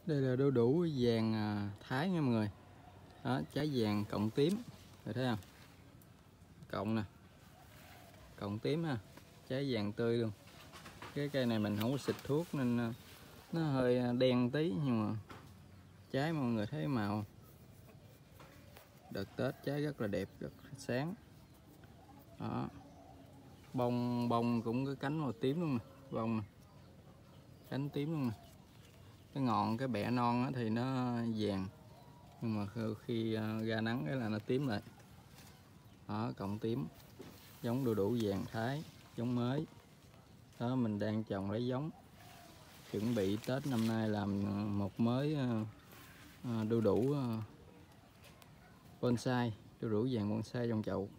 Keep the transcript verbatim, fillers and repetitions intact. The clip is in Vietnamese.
Đây là đu đủ vàng Thái nha mọi người. Đó, trái vàng cộng tím, rồi thấy không? Cộng nè, cộng tím ha, trái vàng tươi luôn. Cái cây này mình không có xịt thuốc nên nó hơi đen tí, nhưng mà trái mọi người thấy màu đợt Tết trái rất là đẹp, rất là sáng. Đó, bông bông cũng có cánh màu tím luôn nè, bông nè, cánh tím luôn nè. Cái ngọn cái bẹ non thì nó vàng, nhưng mà khi ra nắng cái là nó tím lại. Đó, cộng tím, giống đu đủ vàng Thái, giống mới. Đó, mình đang trồng lấy giống, chuẩn bị Tết năm nay làm một mới đu đủ bonsai, đu đủ vàng bonsai trong chậu.